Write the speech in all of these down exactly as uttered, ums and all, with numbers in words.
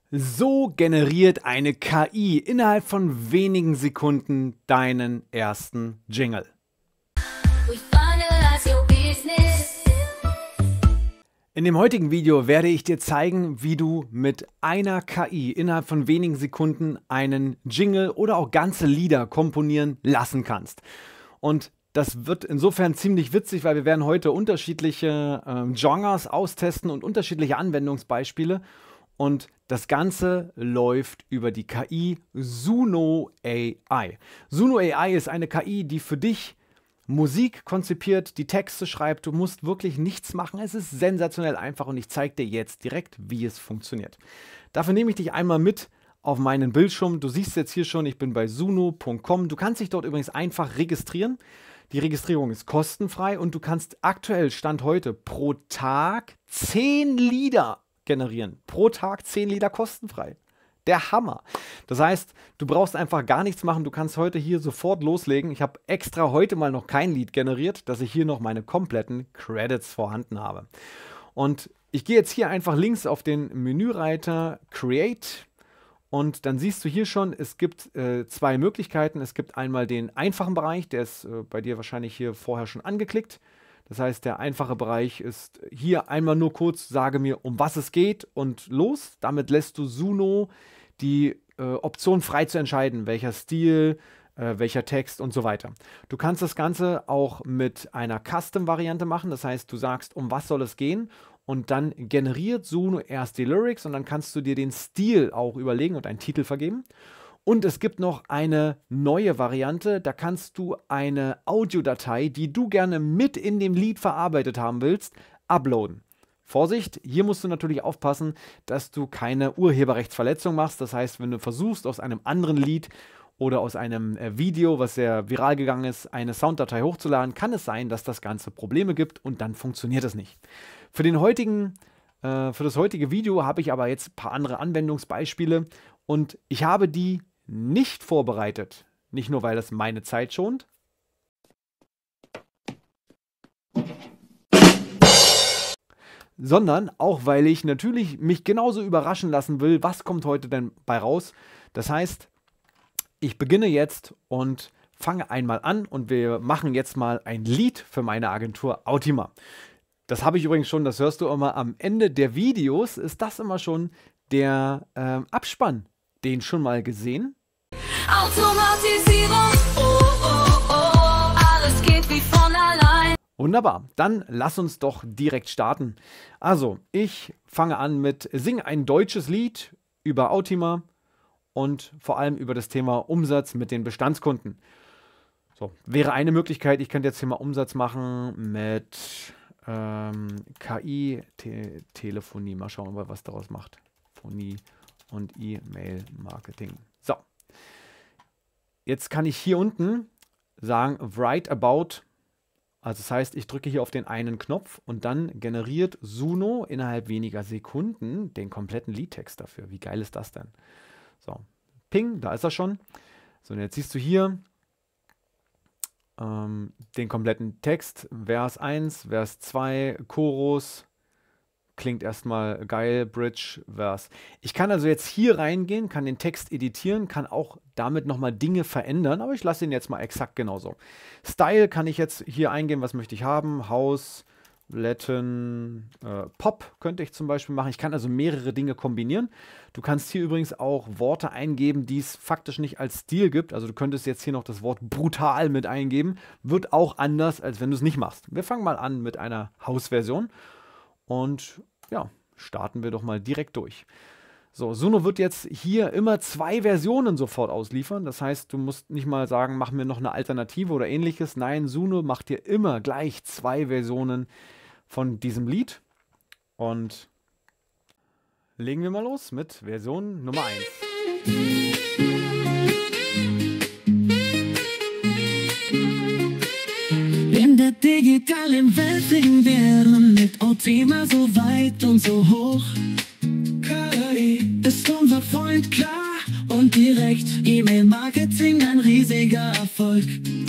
So generiert eine K I innerhalb von wenigen Sekunden deinen ersten Jingle. In dem heutigen Video werde ich dir zeigen, wie du mit einer K I innerhalb von wenigen Sekunden einen Jingle oder auch ganze Lieder komponieren lassen kannst. Und das wird insofern ziemlich witzig, weil wir werden heute unterschiedliche äh, Genres austesten und unterschiedliche Anwendungsbeispiele. Und das Ganze läuft über die K I Suno A I. Suno A I ist eine K I, die für dich Musik konzipiert, die Texte schreibt. Du musst wirklich nichts machen. Es ist sensationell einfach und ich zeige dir jetzt direkt, wie es funktioniert. Dafür nehme ich dich einmal mit auf meinen Bildschirm. Du siehst jetzt hier schon, ich bin bei suno punkt com. Du kannst dich dort übrigens einfach registrieren. Die Registrierung ist kostenfrei und du kannst aktuell, Stand heute, pro Tag zehn Lieder generieren. Pro Tag zehn Lieder kostenfrei. Der Hammer. Das heißt, du brauchst einfach gar nichts machen. Du kannst heute hier sofort loslegen. Ich habe extra heute mal noch kein Lied generiert, dass ich hier noch meine kompletten Credits vorhanden habe. Und ich gehe jetzt hier einfach links auf den Menüreiter Create und dann siehst du hier schon, es gibt äh, zwei Möglichkeiten. Es gibt einmal den einfachen Bereich, der ist äh, bei dir wahrscheinlich hier vorher schon angeklickt. Das heißt, der einfache Bereich ist hier einmal nur kurz, sage mir, um was es geht und los. Damit lässt du Suno die äh, Option frei zu entscheiden, welcher Stil, äh, welcher Text und so weiter. Du kannst das Ganze auch mit einer Custom-Variante machen. Das heißt, du sagst, um was soll es gehen und dann generiert Suno erst die Lyrics und dann kannst du dir den Stil auch überlegen und einen Titel vergeben. Und es gibt noch eine neue Variante, da kannst du eine Audiodatei, die du gerne mit in dem Lied verarbeitet haben willst, uploaden. Vorsicht, hier musst du natürlich aufpassen, dass du keine Urheberrechtsverletzung machst. Das heißt, wenn du versuchst, aus einem anderen Lied oder aus einem äh, Video, was sehr viral gegangen ist, eine Sounddatei hochzuladen, kann es sein, dass das Ganze Probleme gibt und dann funktioniert es nicht. Für den heutigen, äh, für das heutige Video habe ich aber jetzt ein paar andere Anwendungsbeispiele und ich habe die nicht vorbereitet. Nicht nur, weil das meine Zeit schont, sondern auch, weil ich natürlich mich genauso überraschen lassen will, was kommt heute denn bei raus. Das heißt, ich beginne jetzt und fange einmal an und wir machen jetzt mal ein Lied für meine Agentur Autima. Das habe ich übrigens schon, das hörst du immer am Ende der Videos, ist das immer schon der äh, Abspann. Den schon mal gesehen? Automatisierung, oh, oh, oh, alles geht wie von allein. Wunderbar, dann lass uns doch direkt starten. Also, ich fange an mit Sing ein deutsches Lied über Autima und vor allem über das Thema Umsatz mit den Bestandskunden. So, wäre eine Möglichkeit, ich könnte jetzt hier mal Umsatz machen mit ähm, K I-Telefonie. Mal schauen, was daraus macht. Phonie und E-Mail-Marketing. So. Jetzt kann ich hier unten sagen, write about, also das heißt, ich drücke hier auf den einen Knopf und dann generiert Suno innerhalb weniger Sekunden den kompletten Liedtext dafür. Wie geil ist das denn? So, ping, da ist er schon. So, und jetzt siehst du hier ähm, den kompletten Text, Vers eins, Vers zwei, Chorus. Klingt erstmal geil, Bridge, Vers. Ich kann also jetzt hier reingehen, kann den Text editieren, kann auch damit nochmal Dinge verändern, aber ich lasse ihn jetzt mal exakt genauso. Style kann ich jetzt hier eingehen, was möchte ich haben? House, Latin, äh, Pop könnte ich zum Beispiel machen. Ich kann also mehrere Dinge kombinieren. Du kannst hier übrigens auch Worte eingeben, die es faktisch nicht als Stil gibt. Also du könntest jetzt hier noch das Wort brutal mit eingeben. Wird auch anders, als wenn du es nicht machst. Wir fangen mal an mit einer House-Version. Und ja, starten wir doch mal direkt durch. So, Suno wird jetzt hier immer zwei Versionen sofort ausliefern. Das heißt, du musst nicht mal sagen, mach mir noch eine Alternative oder ähnliches. Nein, Suno macht dir immer gleich zwei Versionen von diesem Lied. Und legen wir mal los mit Version Nummer eins. In der digitalen Welt sind wir mit Autima so weit und so hoch. K I ist unser Freund, klar und direkt. E-Mail-Marketing ein riesiger Erfolg.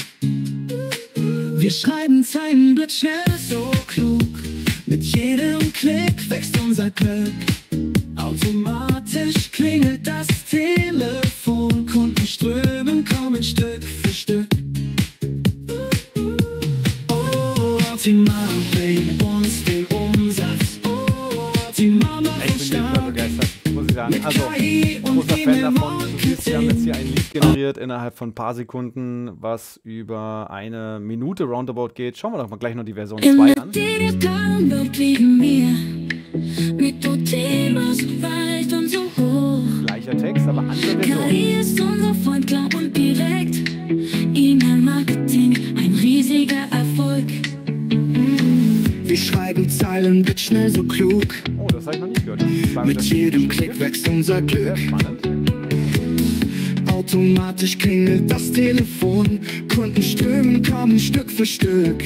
Wir schreiben Zeilen, wird schnell so klug. Mit jedem Klick wächst unser Glück. Automatisch begeistert, muss ich sagen. Also, großer Fan davon. Du siehst, wir haben jetzt hier ein Lied generiert innerhalb von ein paar Sekunden, was über eine Minute roundabout geht. Schauen wir doch mal gleich noch die Version zwei an. Gleicher Text, aber andere Version. K I ist unser Freund, klar und direkt. E-Mail-Marketing, ein riesiger Erfolg. Wir schreiben Zeilen, wird schnell so klug. Oh, das habe ich noch nicht gehört. Mit jedem Klick wächst unser Glück. Sehr spannend. Automatisch klingelt das Telefon. Kunden strömen, kommen Stück für Stück.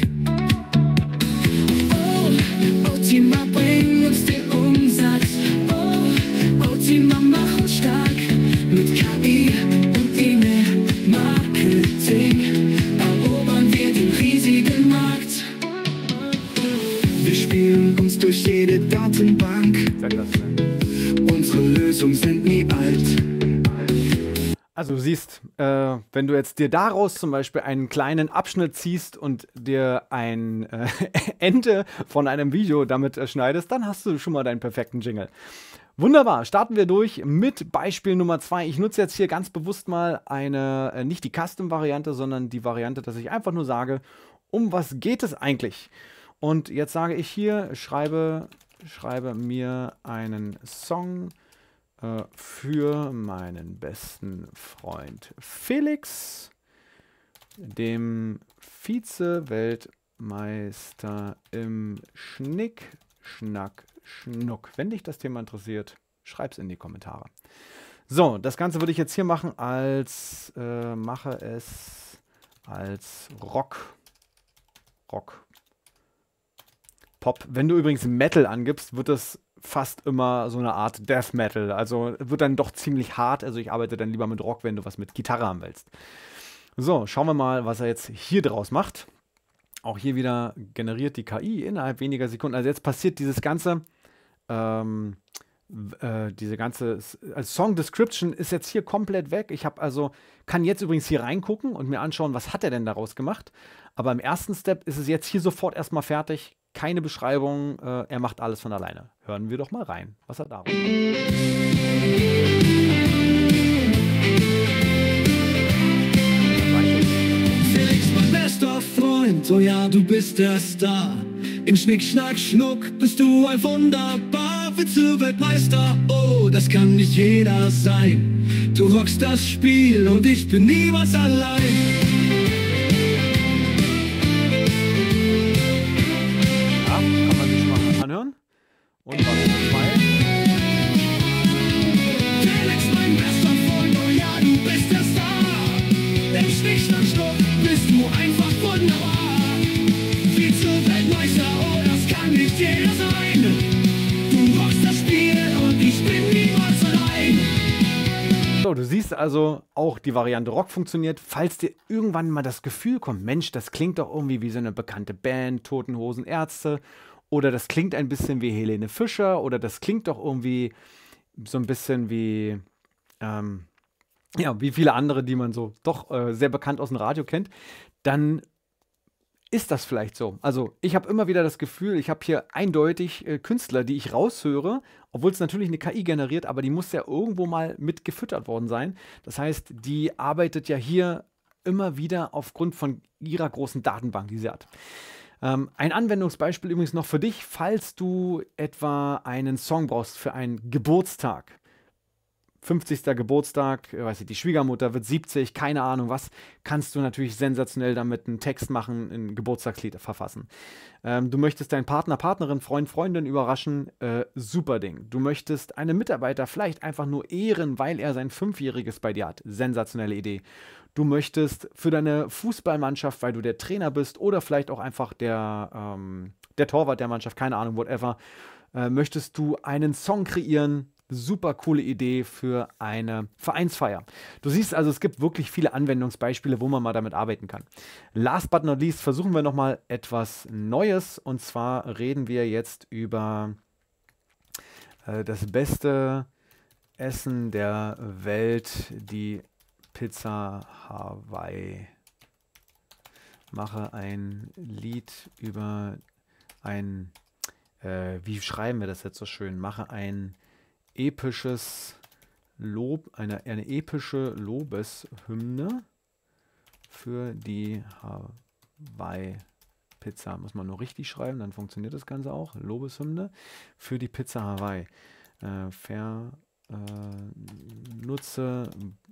Oh, Ultima bringt uns den Umsatz. Oh, Ultima macht uns stark. Mit K I und E-Mail-Marketing erobern wir den riesigen Markt. Wir spielen uns durch jede Datenbank. Unsere Lösungen sind nie alt. Also du siehst, äh, wenn du jetzt dir daraus zum Beispiel einen kleinen Abschnitt ziehst und dir ein äh, Ende von einem Video damit äh, schneidest, dann hast du schon mal deinen perfekten Jingle. Wunderbar, starten wir durch mit Beispiel Nummer zwei. Ich nutze jetzt hier ganz bewusst mal eine, äh, nicht die Custom-Variante, sondern die Variante, dass ich einfach nur sage, um was geht es eigentlich? Und jetzt sage ich hier, schreibe, schreibe mir einen Song für meinen besten Freund Felix, dem Vize-Weltmeister im Schnick, Schnack, Schnuck. Wenn dich das Thema interessiert, schreib's in die Kommentare. So, das Ganze würde ich jetzt hier machen als, äh, mache es als Rock, Rock, Pop. Wenn du übrigens Metal angibst, wird das fast immer so eine Art Death Metal. Also wird dann doch ziemlich hart. Also ich arbeite dann lieber mit Rock, wenn du was mit Gitarre haben willst. So, schauen wir mal, was er jetzt hier draus macht. Auch hier wieder generiert die K I innerhalb weniger Sekunden. Also jetzt passiert dieses ganze, ähm, äh, diese ganze also Song Description ist jetzt hier komplett weg. Ich habe also, kann jetzt übrigens hier reingucken und mir anschauen, was hat er denn daraus gemacht. Aber im ersten Step ist es jetzt hier sofort erstmal fertig. Keine Beschreibung, äh, er macht alles von alleine. Hören wir doch mal rein, was er daraus macht. Felix, mein bester Freund, oh ja, du bist der Star. Im Schnick, Schnack, Schnuck bist du ein wunderbar Vize-Weltmeister. Oh, das kann nicht jeder sein. Du rockst das Spiel und ich bin niemals allein. Anhören. Und was zwei. Felix, mein bester Freund, oh ja, du bist der Star. Im Schnick, Schnack, Schnuck bist du einfach wunderbar. Vize-Weltmeister, oh, das kann nicht jeder sein. Du rockst das Spiel und ich bin niemals allein. So, du siehst also, auch die Variante Rock funktioniert. Falls dir irgendwann mal das Gefühl kommt, Mensch, das klingt doch irgendwie wie so eine bekannte Band, Toten Hosen Ärzte. Oder das klingt ein bisschen wie Helene Fischer oder das klingt doch irgendwie so ein bisschen wie, ähm, ja, wie viele andere, die man so doch äh, sehr bekannt aus dem Radio kennt, dann ist das vielleicht so. Also ich habe immer wieder das Gefühl, ich habe hier eindeutig äh, Künstler, die ich raushöre, obwohl es natürlich eine K I generiert, aber die muss ja irgendwo mal mit gefüttert worden sein. Das heißt, die arbeitet ja hier immer wieder aufgrund von ihrer großen Datenbank, die sie hat. Ähm, ein Anwendungsbeispiel übrigens noch für dich, falls du etwa einen Song brauchst für einen Geburtstag. fünfzigster Geburtstag, weiß ich, die Schwiegermutter wird siebzig, keine Ahnung was, kannst du natürlich sensationell damit einen Text machen, ein Geburtstagslied verfassen. Ähm, du möchtest deinen Partner, Partnerin, Freund, Freundin überraschen, äh, super Ding. Du möchtest einen Mitarbeiter vielleicht einfach nur ehren, weil er sein Fünfjähriges bei dir hat, sensationelle Idee. Du möchtest für deine Fußballmannschaft, weil du der Trainer bist oder vielleicht auch einfach der, ähm, der Torwart der Mannschaft, keine Ahnung, whatever, äh, möchtest du einen Song kreieren. Super coole Idee für eine Vereinsfeier. Du siehst also, es gibt wirklich viele Anwendungsbeispiele, wo man mal damit arbeiten kann. Last but not least versuchen wir nochmal etwas Neues. Und zwar reden wir jetzt über äh, das beste Essen der Welt, die Pizza Hawaii. Mache ein Lied über ein, äh, wie schreiben wir das jetzt so schön? Mache ein episches Lob, eine, eine epische Lobeshymne für die Hawaii Pizza. Muss man nur richtig schreiben, dann funktioniert das Ganze auch. Lobeshymne für die Pizza Hawaii. Äh, ver, äh, nutze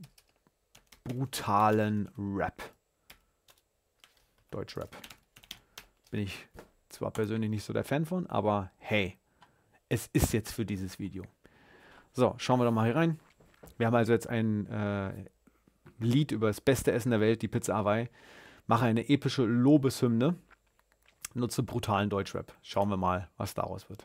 brutalen Rap. Deutschrap. Bin ich zwar persönlich nicht so der Fan von, aber hey, es ist jetzt für dieses Video. So, schauen wir doch mal hier rein. Wir haben also jetzt ein äh, Lied über das beste Essen der Welt, die Pizza Hawaii. Mache eine epische Lobeshymne. Nutze brutalen Deutschrap. Schauen wir mal, was daraus wird.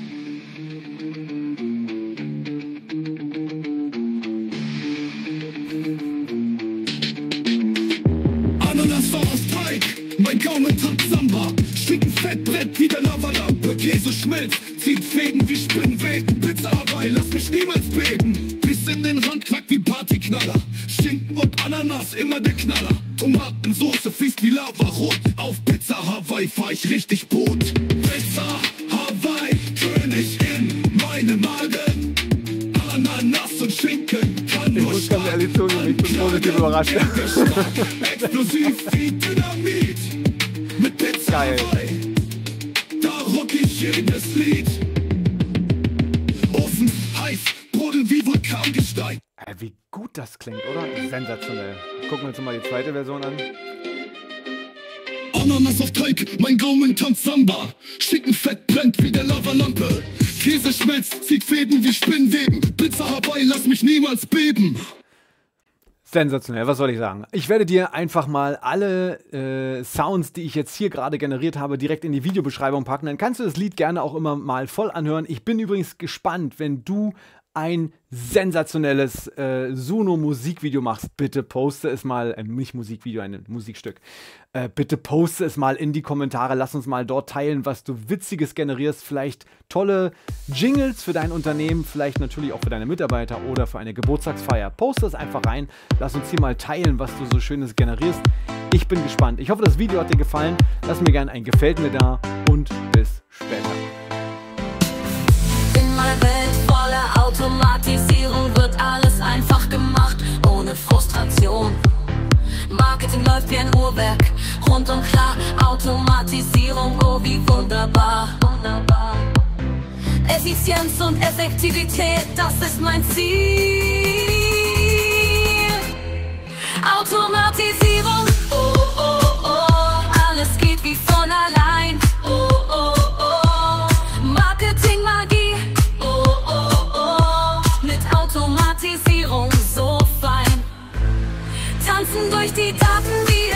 Ananas war aus Teig, mein Gaumen tanzt Samba. Schicken Fettbrett wie der Lavalampe. Käse schmilzt, zieht Fäden wie Spinnweben. Pizza Hawaii, lass mich niemals beben. Bis in den Rand knackt wie Partyknaller. Schinken und Ananas, immer der Knaller. Tomatensoße fließt wie Lava rot. Auf Pizza Hawaii fahr ich richtig Boot. Pizza Hawaii, König in meinem Magen. Ananas und Schinken kann Ich nur muss ganz ehrlich zugeben, ich bin positiv überrascht. Explosiv wie Dynamit. Mit Pizza Geil. Hawaii, da rock ich jedes Lied. Ofen heiß, Brodel wie Vulkangestein. Äh, wie gut das klingt, oder? Sensationell. Gucken wir uns mal die zweite Version an. Ananas auf Teig, mein Gaumen tanzt Samba. Schinkenfett brennt wie der Lavalampe. Käse schmilzt, zieht Fäden wie Spinnweben. Pizza Hawaii, lass mich niemals beben. Sensationell, was soll ich sagen? Ich werde dir einfach mal alle äh, Sounds, die ich jetzt hier gerade generiert habe, direkt in die Videobeschreibung packen. Dann kannst du das Lied gerne auch immer mal voll anhören. Ich bin übrigens gespannt, wenn du ein sensationelles äh, Suno-Musikvideo machst, bitte poste es mal, äh, nicht Musikvideo, ein Musikstück, äh, bitte poste es mal in die Kommentare, lass uns mal dort teilen, was du Witziges generierst, vielleicht tolle Jingles für dein Unternehmen, vielleicht natürlich auch für deine Mitarbeiter oder für eine Geburtstagsfeier. Poste es einfach rein, lass uns hier mal teilen, was du so Schönes generierst. Ich bin gespannt. Ich hoffe, das Video hat dir gefallen. Lass mir gerne ein Gefällt mir da und bis später. In meiner Welt voller Automatisierung wird alles einfach gemacht, ohne Frustration. Marketing läuft wie ein Uhrwerk, rund und klar. Automatisierung, oh wie wunderbar. wunderbar. Effizienz und Effektivität, das ist mein Ziel. Automatisierung, oh oh oh, alles geht wie von allein. Oh oh oh, Marketingmagie, oh oh oh, mit Automatisierung so fein. Tanzen durch die Daten wie